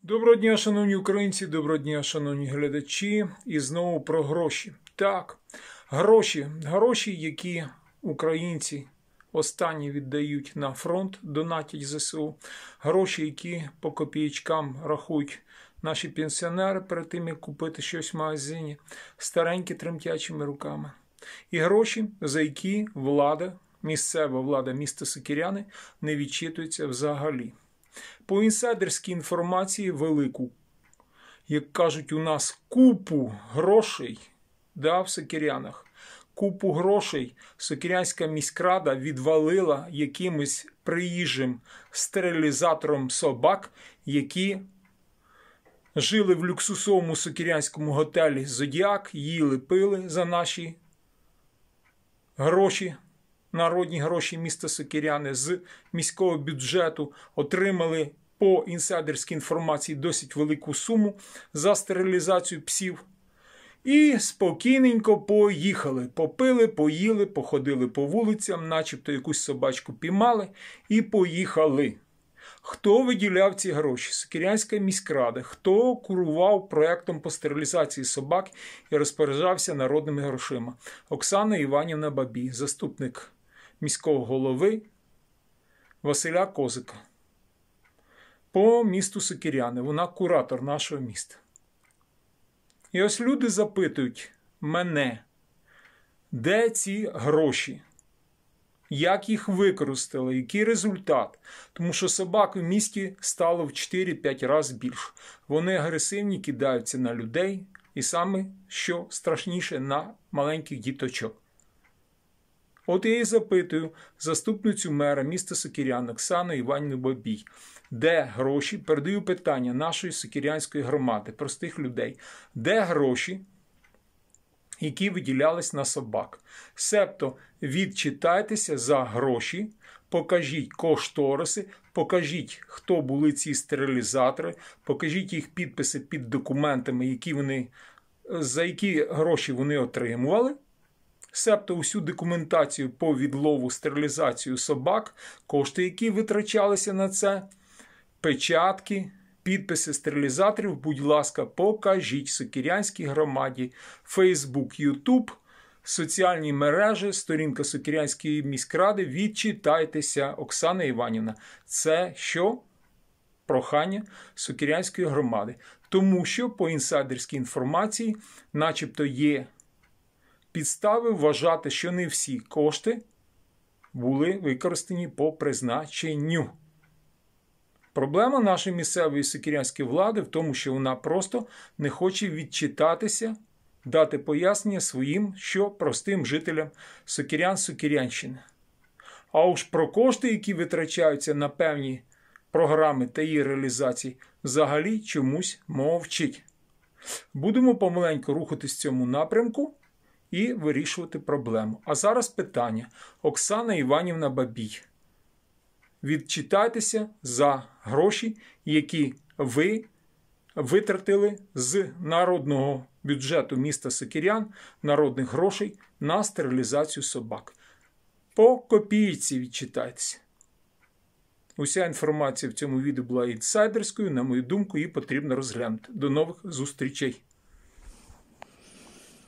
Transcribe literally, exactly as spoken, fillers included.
Доброго дня, шановні українці, доброго дня, шановні глядачі. І знову про гроші. Так, гроші, гроші, які українці останні віддають на фронт, донатять ЗСУ. Гроші, які по копійочкам рахують наші пенсіонери перед тим, як купити щось в магазині, старенькі тремтячими руками. І гроші, за які влада, місцева влада міста Сокиряни не відчитується взагалі. По інсайдерській інформації велику, як кажуть у нас, купу грошей да, в Сокирянах. Купу грошей Сокирянська міськрада відвалила якимось приїжджим стерилізатором собак, які жили в люксусовому сокирянському готелі «Зодіак», їли, пили за наші гроші. Народні гроші міста Сокиряни з міського бюджету отримали по інсайдерській інформації досить велику суму за стерилізацію псів. І спокійненько поїхали. Попили, поїли, походили по вулицям, начебто якусь собачку піймали і поїхали. Хто виділяв ці гроші? Сокирянська міськрада. Хто курував проєктом по стерилізації собак і розпоряджався народними грошима? Оксана Іванівна Бабій, заступник міського голови Василя Козика. По місту Сокиряни. Вона куратор нашого міста. І ось люди запитують мене, де ці гроші? Як їх використали? Який результат? Тому що собак в місті стало в чотири-п'ять разів більше. Вони агресивні, кидаються на людей. І саме, що страшніше, на маленьких діточок. От я і запитую заступницю мера міста Сокиряни Оксану Іванівну Бабій. Де гроші? Передаю питання нашої сокирянської громади, простих людей. Де гроші, які виділялись на собак? Себто відчитайтеся за гроші, покажіть кошториси, покажіть, хто були ці стерилізатори, покажіть їх підписи під документами, які вони, за які гроші вони отримували. Себто усю документацію по відлову, стерилізацію собак, кошти, які витрачалися на це, печатки, підписи стерилізаторів, будь ласка, покажіть Сокирянській громаді, Фейсбук, Ютуб, соціальні мережі, сторінка Сокирянської міськради, відчитайтеся, Оксана Іванівна. Це що? Прохання Сокирянської громади. Тому що по інсайдерській інформації начебто є підстави вважати, що не всі кошти були використані по призначенню. Проблема нашої місцевої сокирянської влади в тому, що вона просто не хоче відчитатися, дати пояснення своїм, що простим жителям Сокирян-Сокирянщини. А уж про кошти, які витрачаються на певні програми та її реалізації, взагалі чомусь мовчить. Будемо помаленьку рухатись в цьому напрямку і вирішувати проблему. А зараз питання. Оксана Іванівна Бабій. Відчитайтеся за гроші, які ви витратили з народного бюджету міста Сокирян, народних грошей на стерилізацію собак. По копійці відчитайтеся. Уся інформація в цьому відео була інсайдерською, на мою думку, її потрібно розглянути. До нових зустрічей!